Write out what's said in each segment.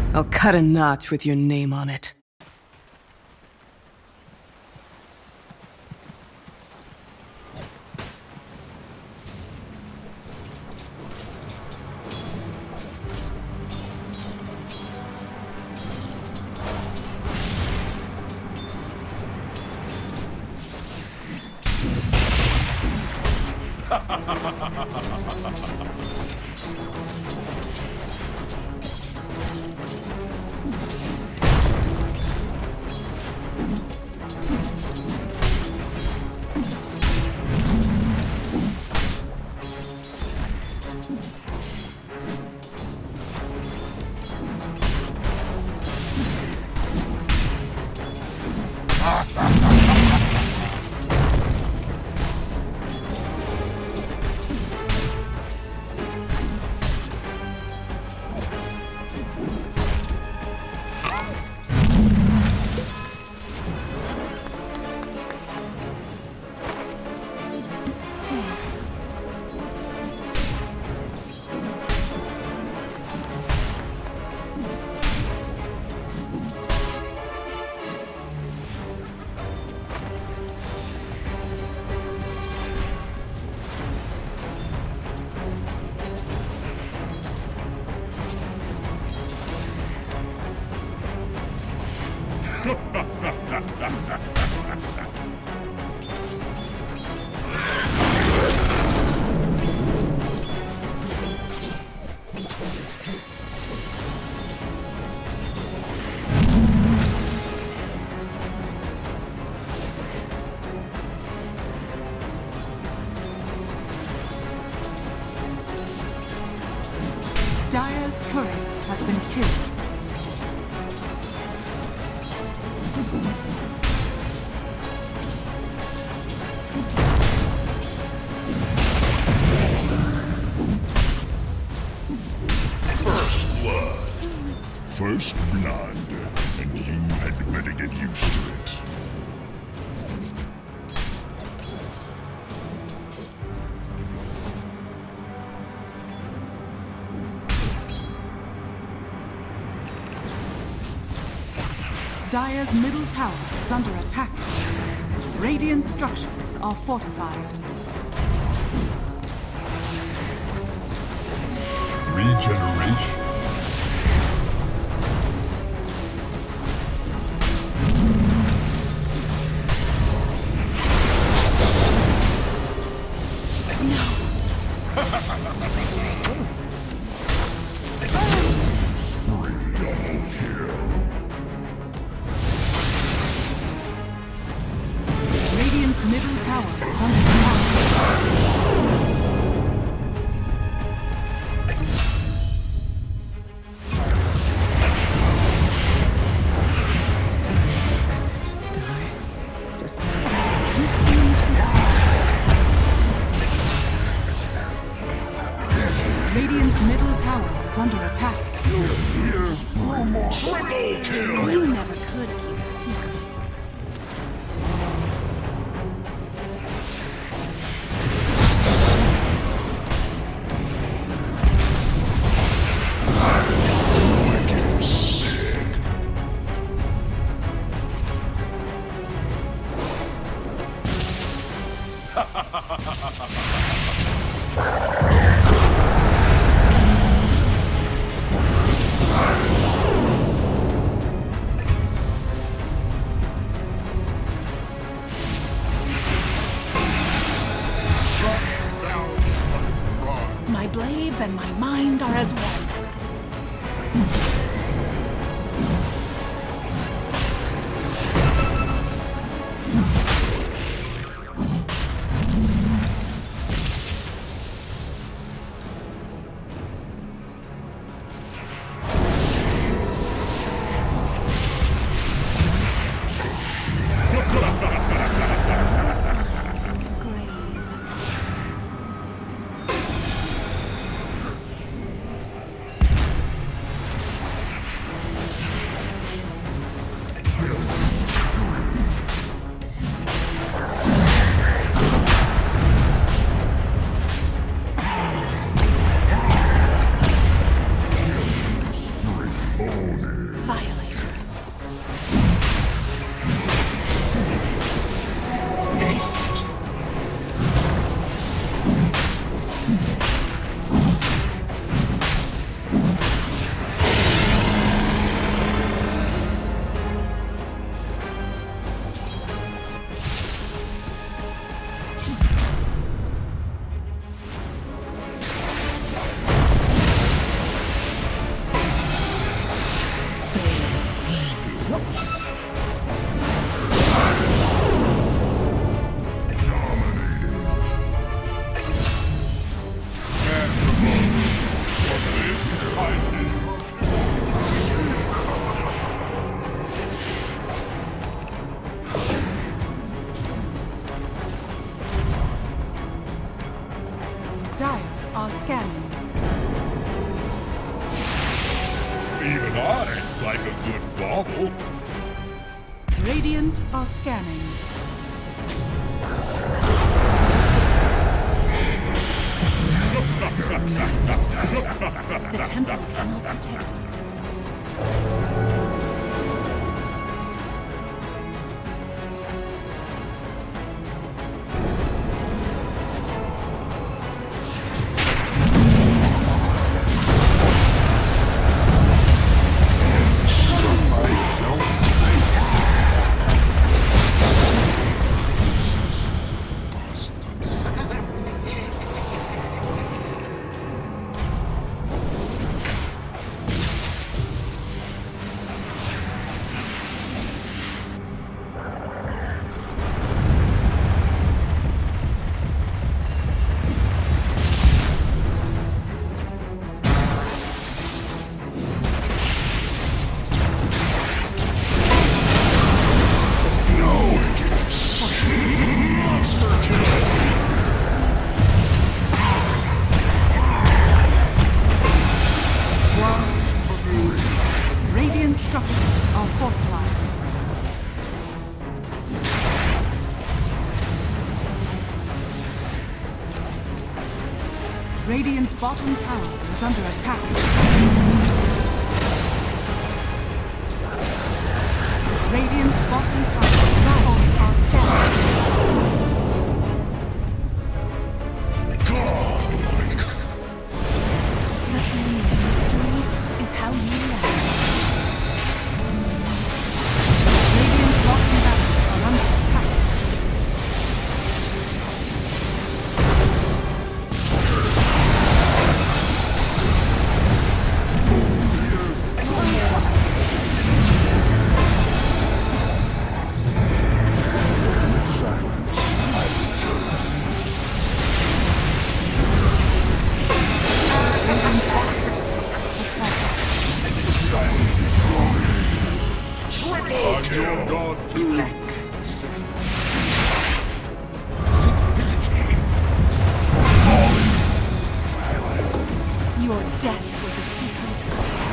I'll cut a notch with your name on it. Dire's courier has been killed. First blood, and you had better get used to it. Dire's middle tower is under attack. Radiant structures are fortified. Regeneration. Radiant's middle tower is under attack. Radiant's middle tower is under attack. You never could keep a secret. My blades and my mind are as one. Dire are scanning. Even I like a good bauble. Radiant are scanning. The Templar cannot protect us. Radiant structures are fortified. Radiant's bottom tower is under attack. Radiant's bottom tower are scattered. The thing in mystery is how you last. Radiant's bottom barracks are under attack. Your death was a secret.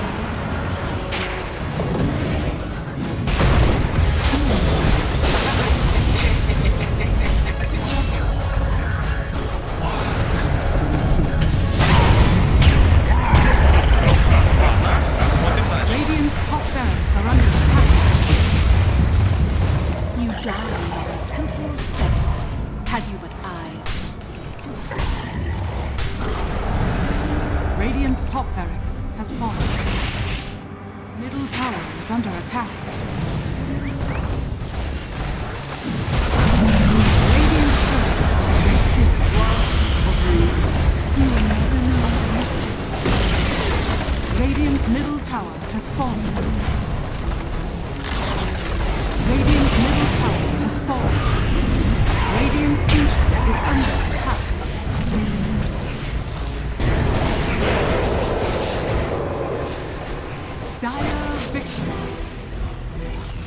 Radiant's top barracks are under attack. You died on the temple steps, had you but eyes to see it. Radiant's top barracks has fallen. Its middle tower is under attack. Radiant's turret has been killed. You will never know the mystery. Radiant's middle tower has fallen. Radiant's middle tower has fallen. Radiant's ancient is under attack. Dire victory.